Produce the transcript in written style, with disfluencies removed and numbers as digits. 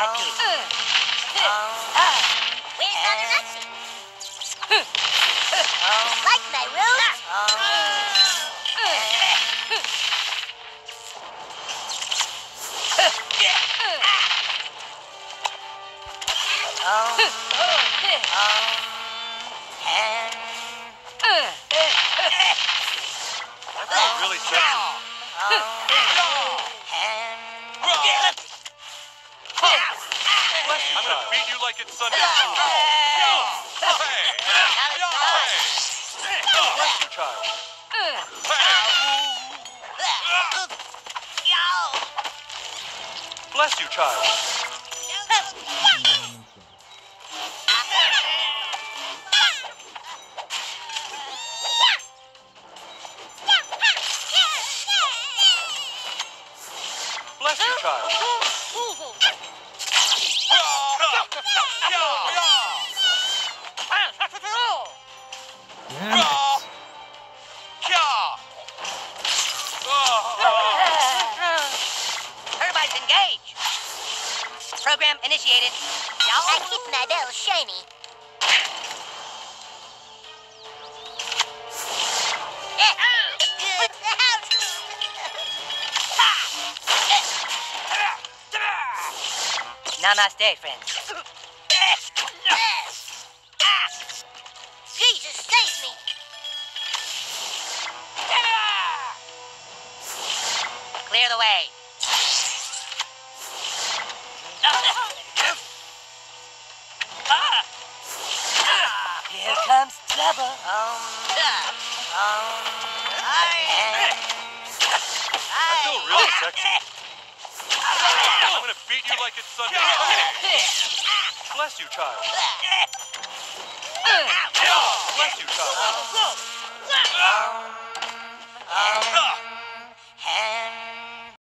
happy. Where's Mother Nutsy? Like my rules? That's really sexy. I'm gonna beat you like it's Sunday school. Bless you, child. Bless you, child. Bless you, child. Turbines engaged. Program initiated. I keep my bells shiny. Namaste, friends. Jesus, save me! Clear the way. Here comes trouble. I feel really sexy. I'm gonna beat you like it's Sunday school. Bless you, child. Bless you, child.